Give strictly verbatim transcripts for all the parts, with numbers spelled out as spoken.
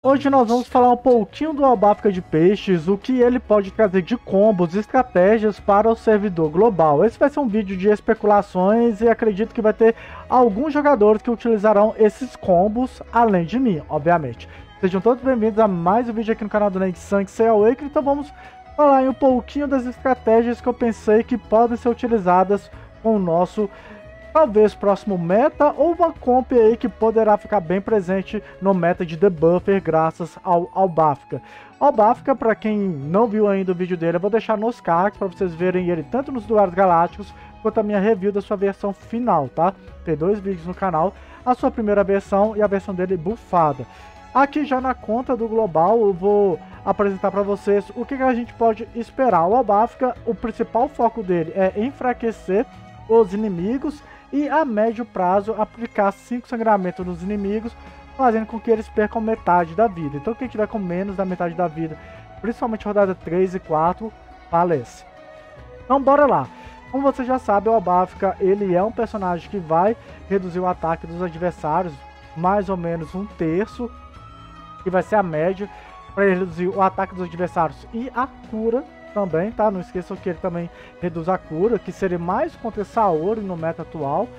Hoje nós vamos falar um pouquinho do Albáfica de Peixes, o que ele pode trazer de combos e estratégias para o servidor global. Esse vai ser um vídeo de especulações e acredito que vai ter alguns jogadores que utilizarão esses combos, além de mim, obviamente. Sejam todos bem-vindos a mais um vídeo aqui no canal do NerdSank Awakening. Então vamos falar em um pouquinho das estratégias que eu pensei que podem ser utilizadas com o nosso, talvez, próximo meta, ou uma comp aí que poderá ficar bem presente no meta de debuffer graças ao Albáfica. Albáfica, para quem não viu ainda o vídeo dele, eu vou deixar nos cards para vocês verem ele tanto nos Duelos Galácticos quanto a minha review da sua versão final, tá? Tem dois vídeos no canal, a sua primeira versão e a versão dele bufada. Aqui já na conta do global eu vou apresentar para vocês o que, que a gente pode esperar. O Albáfica, o principal foco dele é enfraquecer os inimigos e a médio prazo aplicar cinco sangramentos nos inimigos, fazendo com que eles percam metade da vida. Então quem tiver com menos da metade da vida, principalmente rodada três e quatro, falece. Então bora lá. Como você já sabe, o Albáfica ele é um personagem que vai reduzir o ataque dos adversários mais ou menos um terço, que vai ser a média, para reduzir o ataque dos adversários e a cura também, tá? Não esqueçam que ele também reduz a cura, que seria mais contra Saori no meta atual.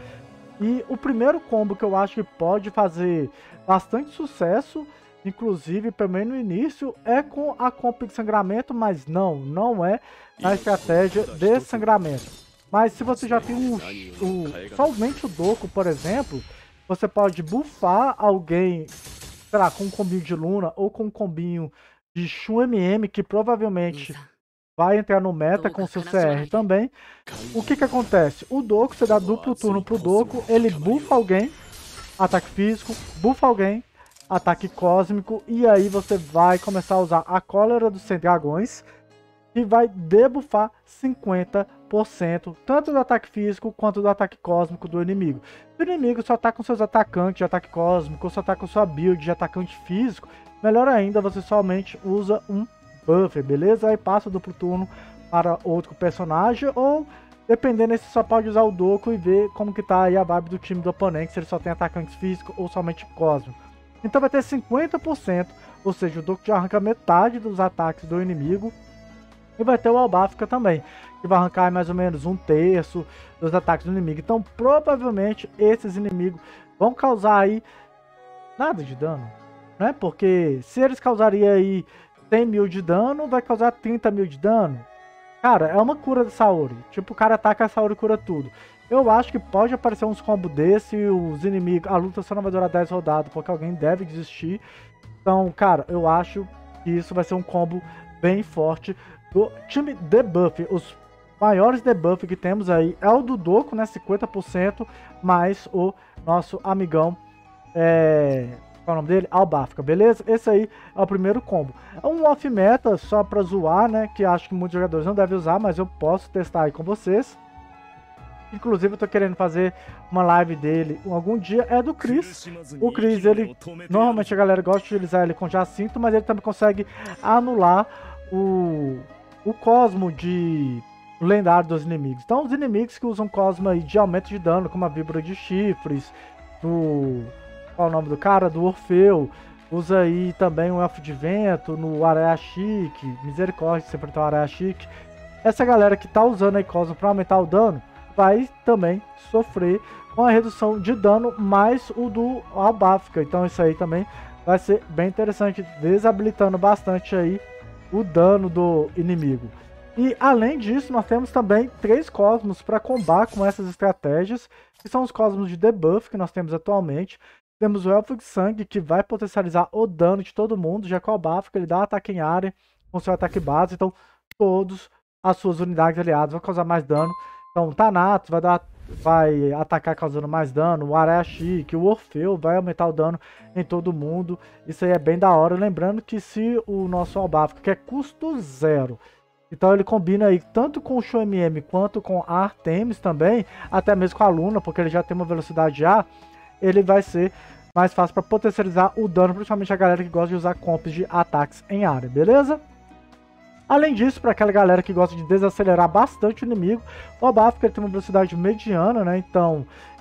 E o primeiro combo que eu acho que pode fazer bastante sucesso, inclusive também no início, é com a comp de sangramento, mas não, não é a estratégia de sangramento. Mas se você já tem um, um, somente o Doku, por exemplo, você pode buffar alguém, sei lá, com um combinho de Luna ou com um combinho de Shun M M, que provavelmente vai entrar no meta com seu C R também. O que que acontece? O Doku, você dá duplo turno pro Doku, ele buffa alguém, ataque físico, buffa alguém, ataque cósmico, e aí você vai começar a usar a Cólera dos cem dragões, que vai debuffar cinquenta por cento, tanto do ataque físico quanto do ataque cósmico do inimigo. Se o inimigo só tá com seus atacantes de ataque cósmico, ou só tá com sua build de atacante físico, melhor ainda, você somente usa um buffer, beleza? Aí passa do turno para outro personagem, ou dependendo, você só pode usar o Doku e ver como que tá aí a vibe do time do oponente, se ele só tem atacantes físicos ou somente cósmico. Então vai ter cinquenta por cento, ou seja, o Doku já arranca metade dos ataques do inimigo. E vai ter o Albáfica também, que vai arrancar mais ou menos um terço dos ataques do inimigo. Então provavelmente esses inimigos vão causar aí nada de dano, né? Porque se eles causariam aí cem mil de dano, vai causar trinta mil de dano. Cara, é uma cura de Saori. Tipo, o cara ataca a Saori e cura tudo. Eu acho que pode aparecer uns combos desse, os inimigos, a luta só não vai durar dez rodadas, porque alguém deve desistir. Então, cara, eu acho que isso vai ser um combo bem forte do time debuff. Os maiores debuff que temos aí é o do Doku, né, cinquenta por cento, mais o nosso amigão, é... qual é o nome dele? Albáfica, beleza? Esse aí é o primeiro combo. É um off-meta só pra zoar, né, que acho que muitos jogadores não devem usar, mas eu posso testar aí com vocês. Inclusive eu tô querendo fazer uma live dele algum dia, é do Chris. O Chris, ele, normalmente a galera gosta de utilizar ele com Jacinto, mas ele também consegue anular o, o Cosmo de lendário dos inimigos. Então os inimigos que usam Cosmo aí de aumento de dano, como a Víbora de Chifres, do... qual é o nome do cara? Do Orfeu. Usa aí também o Elfo de Vento, no Areia Chique, Misericórdia, sempre tem o Areia Chique. Essa galera que tá usando aí Cosmo para aumentar o dano, vai também sofrer com a redução de dano mais o do Albáfica. Então isso aí também vai ser bem interessante, desabilitando bastante aí o dano do inimigo. E além disso, nós temos também três cosmos para combar com essas estratégias, que são os cosmos de debuff que nós temos atualmente. Temos o Elfo de Sangue, que vai potencializar o dano de todo mundo, já que o Albáfica ele dá ataque em área com seu ataque base, então todas as suas unidades aliadas vão causar mais dano. Então o Thanatos vai, dar, vai atacar causando mais dano, o Areia Chique, o Orfeu vai aumentar o dano em todo mundo. Isso aí é bem da hora, lembrando que se o nosso Albáfica, que é custo zero, então ele combina aí tanto com o Shun M M quanto com a Artemis também, até mesmo com a Luna, porque ele já tem uma velocidade A, ele vai ser mais fácil para potencializar o dano, principalmente a galera que gosta de usar comps de ataques em área, beleza? Além disso, para aquela galera que gosta de desacelerar bastante o inimigo, o Albáfica tem uma velocidade mediana, né? Então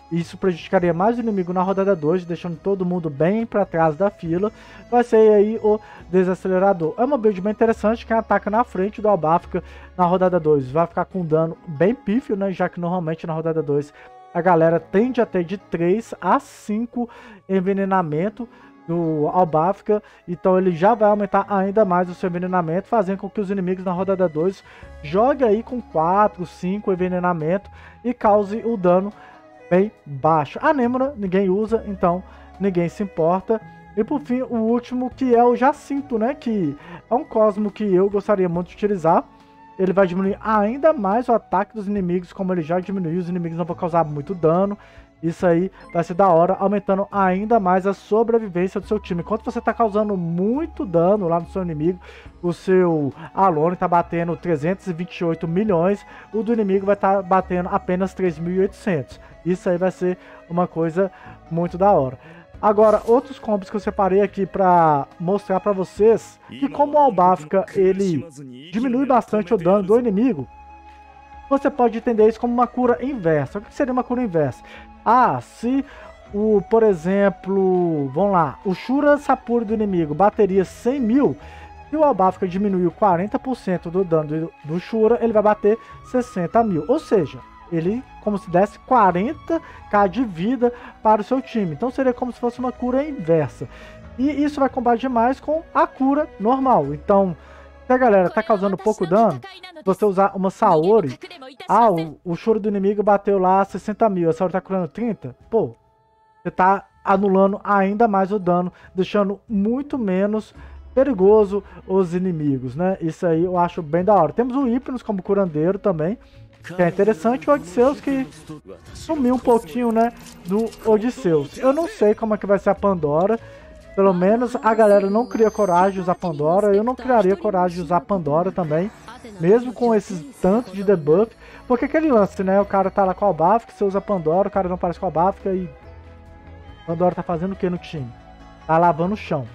isso prejudicaria mais o inimigo na rodada dois, deixando todo mundo bem para trás da fila. Vai ser aí o desacelerador. É uma build bem interessante, quem ataca na frente do Albafka na rodada dois vai ficar com dano bem pífio, né? Já que normalmente na rodada dois a galera tende a ter de três a cinco envenenamento do Albafka, então ele já vai aumentar ainda mais o seu envenenamento, fazendo com que os inimigos na rodada dois joguem aí com quatro, cinco envenenamento e cause o dano bem baixo. A Nêmora ninguém usa, então ninguém se importa. E por fim, o último, que é o Jacinto, né? Que é um Cosmo que eu gostaria muito de utilizar. Ele vai diminuir ainda mais o ataque dos inimigos, como ele já diminuiu, os inimigos não vão causar muito dano. Isso aí vai ser da hora, aumentando ainda mais a sobrevivência do seu time. Enquanto você está causando muito dano lá no seu inimigo, o seu Alone está batendo trezentos e vinte e oito milhões, o do inimigo vai estar tá batendo apenas três mil e oitocentos. Isso aí vai ser uma coisa muito da hora. Agora, outros combos que eu separei aqui para mostrar para vocês que como o Albafka ele diminui bastante o dano do inimigo, você pode entender isso como uma cura inversa. O que seria uma cura inversa? Ah, se o, por exemplo, vamos lá, o Shura Sapuri do inimigo bateria cem mil, e o Albafka diminuiu quarenta por cento do dano do, do Shura, ele vai bater sessenta mil. Ou seja, ele como se desse quarenta mil de vida para o seu time. Então seria como se fosse uma cura inversa. E isso vai combater demais com a cura normal. Então, se a galera tá causando pouco dano, se você usar uma Saori, ah, o, o Shura do inimigo bateu lá sessenta mil, a Saori tá curando trinta, pô, você tá anulando ainda mais o dano, deixando muito menos perigoso os inimigos, né? Isso aí eu acho bem da hora. Temos o Hypnos como curandeiro também, que é interessante, o Odisseus que sumiu um pouquinho, né, do Odisseus. Eu não sei como é que vai ser a Pandora. Pelo menos a galera não cria coragem de usar Pandora. Eu não criaria coragem de usar Pandora também, mesmo com esses tantos de debuff. Porque aquele lance, né? O cara tá lá com o Albafka, você usa Pandora, o cara não parece com o Albafka e Pandora tá fazendo o que no time? Tá lavando o chão.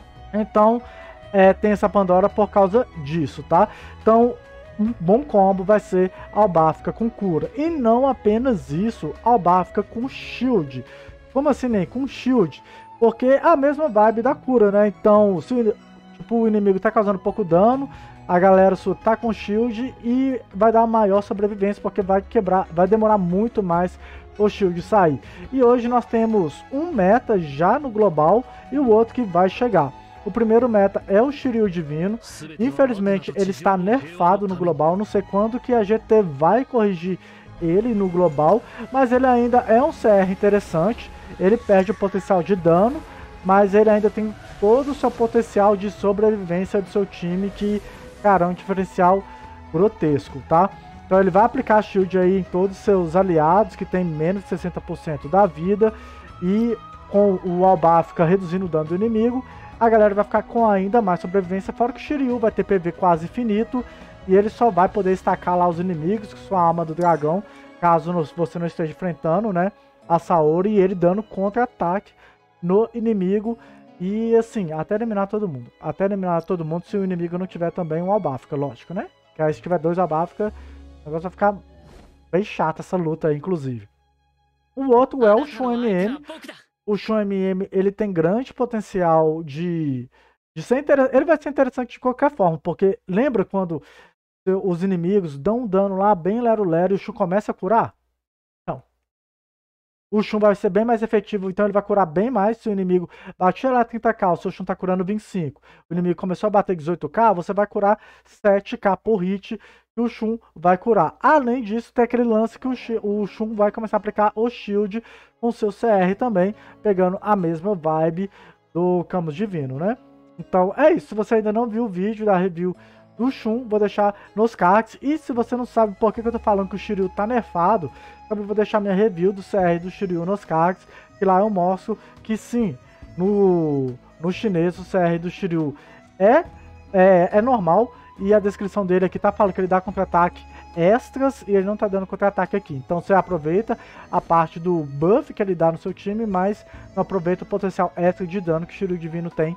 Então, é, tem essa Pandora por causa disso, tá? Então, um bom combo vai ser Albafka com cura. E não apenas isso, Albafka com shield. Como assim, nem? Com shield. Porque é a mesma vibe da cura, né? Então, se o, tipo, o inimigo tá causando pouco dano, a galera sua tá com shield e vai dar maior sobrevivência, porque vai quebrar, vai demorar muito mais o shield sair. E hoje nós temos um meta já no global e o outro que vai chegar. O primeiro meta é o Shiryu Divino. Infelizmente ele está nerfado no global, não sei quando que a G T vai corrigir ele no global, mas ele ainda é um C R interessante. Ele perde o potencial de dano, mas ele ainda tem todo o seu potencial de sobrevivência do seu time, que, cara, é um diferencial grotesco, tá? Então ele vai aplicar shield aí em todos os seus aliados, que tem menos de sessenta por cento da vida, e com o Albafka reduzindo o dano do inimigo, a galera vai ficar com ainda mais sobrevivência, fora que o Shiryu vai ter P V quase infinito, e ele só vai poder estacar lá os inimigos com sua alma do dragão, caso você não esteja enfrentando, né, a Saori, e ele dando contra-ataque no inimigo, e assim, até eliminar todo mundo. Até eliminar todo mundo se o inimigo não tiver também um Albafka, lógico, né? Que aí se tiver dois Albafka, o negócio vai ficar bem chato essa luta aí, inclusive. O outro é o Shun M M. O Shun M M, ele tem grande potencial de, de ser interessante. Ele vai ser interessante de qualquer forma, porque lembra quando os inimigos dão um dano lá bem lero-lero e o Shun começa a curar? Não. O Shun vai ser bem mais efetivo, então ele vai curar bem mais. Se o inimigo bater lá trinta k, o seu Shun tá curando vinte e cinco. O inimigo começou a bater dezoito k, você vai curar sete k por hit, que o Shun vai curar. Além disso, tem aquele lance que o, o Shun vai começar a aplicar o shield com o seu C R também, pegando a mesma vibe do Camus Divino, né? Então é isso. Se você ainda não viu o vídeo da review do Shun, vou deixar nos cards. E se você não sabe por que, que eu tô falando que o Shiryu tá nerfado, também vou deixar minha review do C R do Shiryu nos cards, que lá eu mostro que sim, no, no chinês o C R do Shiryu é, é, é normal, e a descrição dele aqui tá falando que ele dá contra-ataque extras e ele não tá dando contra-ataque aqui. Então você aproveita a parte do buff que ele dá no seu time, mas não aproveita o potencial extra de dano que o Shiryu Divino tem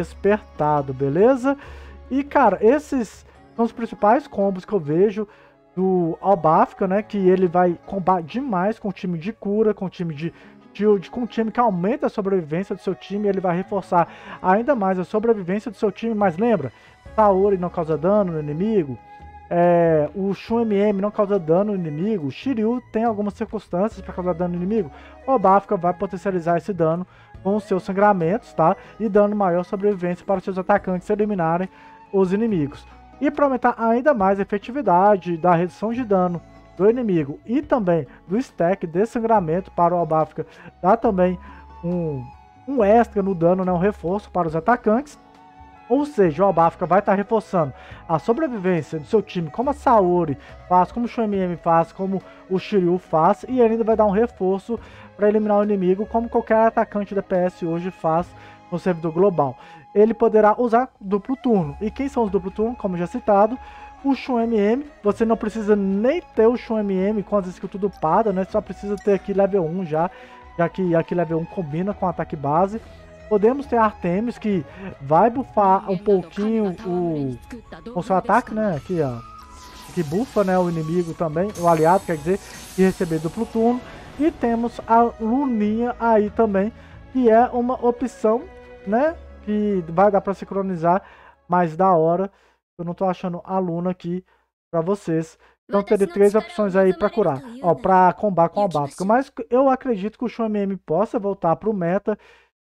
despertado, beleza? E cara, esses são os principais combos que eu vejo do Albafka, né? Que ele vai combater demais com o time de cura, com o time de shield, com o time que aumenta a sobrevivência do seu time. Ele vai reforçar ainda mais a sobrevivência do seu time. Mas lembra, Saori não causa dano no inimigo. É, o Shun M M não causa dano no inimigo. O Shiryu tem algumas circunstâncias para causar dano no inimigo. O Albafka vai potencializar esse dano com os seus sangramentos, tá? E dando maior sobrevivência para os seus atacantes eliminarem os inimigos. E para aumentar ainda mais a efetividade da redução de dano do inimigo e também do stack de sangramento para o Albafka, dá também um, um extra no dano, né? Um reforço para os atacantes. Ou seja, o Albafka vai estar reforçando a sobrevivência do seu time, como a Saori faz, como o Shun M M faz, como o Shiryu faz, e ele ainda vai dar um reforço para eliminar o inimigo, como qualquer atacante da P S hoje faz no servidor global. Ele poderá usar duplo turno. E quem são os duplo turno? Como já citado, o Shun M M. Você não precisa nem ter o Shun M M com as skills tudo upada, né? Só precisa ter aqui level um já, já que aqui level um combina com o ataque base. Podemos ter Artemis, que vai buffar um pouquinho o, o seu ataque, né? Aqui, ó. Que bufa, né, o inimigo também, o aliado, quer dizer, que receber duplo turno. E temos a Luninha aí também, que é uma opção, né? Que vai dar para sincronizar mais da hora. Eu não tô achando a Luna aqui para vocês. Então teria três opções aí para curar, ó, para combar com a Albafka. Mas eu acredito que o Shun M M possa voltar pro meta.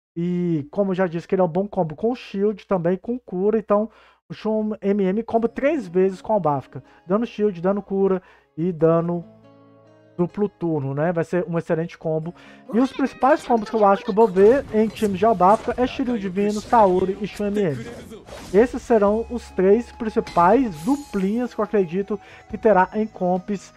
E como eu já disse que ele é um bom combo com shield, também com cura. Então o Shun M M combo três vezes com a Albafka, dando shield, dando cura e dando duplo turno, né? Vai ser um excelente combo. E os principais combos que eu acho que eu vou ver em times de Albafka é Shiryu Divino, Saori e Shun M M. Esses serão os três principais duplinhas que eu acredito que terá em comps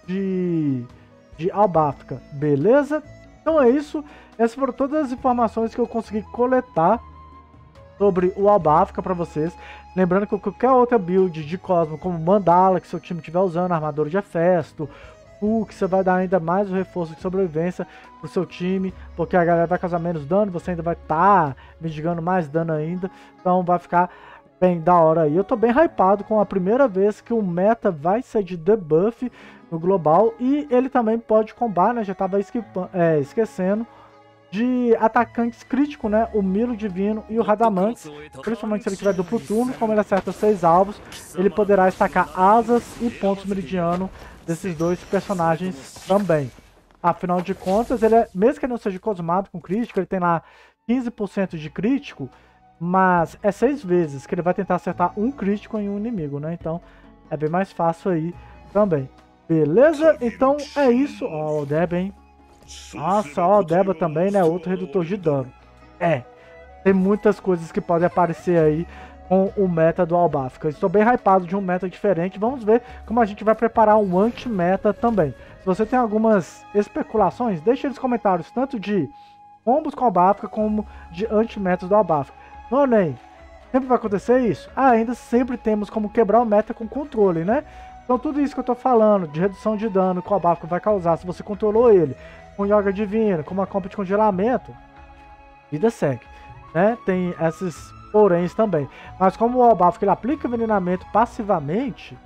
de, de Albafka, beleza? Então é isso. Essas foram todas as informações que eu consegui coletar sobre o Albafka para vocês. Lembrando que qualquer outra build de Cosmo, como Mandala, que seu time estiver usando, Armadura de Hefesto, Fu, que você vai dar ainda mais o reforço de sobrevivência pro seu time, porque a galera vai causar menos dano, você ainda vai estar tá mitigando mais dano ainda, então vai ficar bem da hora aí. Eu tô bem hypado com a primeira vez que o meta vai ser de debuff no global, e ele também pode combar, né, já tava é, esquecendo, de atacantes críticos, né? O Milo Divino e o Radamantes. Principalmente se ele tiver duplo turno, como ele acerta seis alvos, ele poderá estacar asas e pontos meridiano desses dois personagens também. Afinal de contas, ele é, mesmo que ele não seja cosmado com crítico, ele tem lá quinze por cento de crítico, mas é seis vezes que ele vai tentar acertar um crítico em um inimigo, né? Então é bem mais fácil aí também. Beleza? Então é isso. Ó, o Deb, hein? Nossa, ó, o Deba também, né? Outro redutor de dano. É, tem muitas coisas que podem aparecer aí com o meta do Albafka. Estou bem hypado de um meta diferente. Vamos ver como a gente vai preparar um anti-meta também. Se você tem algumas especulações, deixe nos comentários, tanto de combos com o Albafka como de anti-metas do Albafka. Não, nem sempre vai acontecer isso? Ah, ainda sempre temos como quebrar o meta com controle, né? Então tudo isso que eu tô falando, de redução de dano que o Albafka vai causar, se você controlou ele com Yoga Divina, com uma compa de congelamento, vida segue, né? Tem esses poréns também. Mas como o Albafka ele aplica envenenamento passivamente,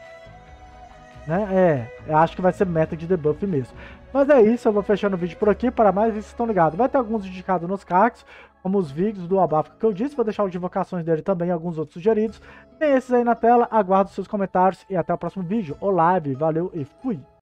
né? É, eu acho que vai ser meta de debuff mesmo. Mas é isso, eu vou fechando o vídeo por aqui. Para mais, vocês estão ligados. Vai ter alguns indicados nos cards, como os vídeos do Albafka que eu disse. Vou deixar os de invocações dele também e alguns outros sugeridos. Tem esses aí na tela. Aguardo seus comentários e até o próximo vídeo ou live. Valeu e fui!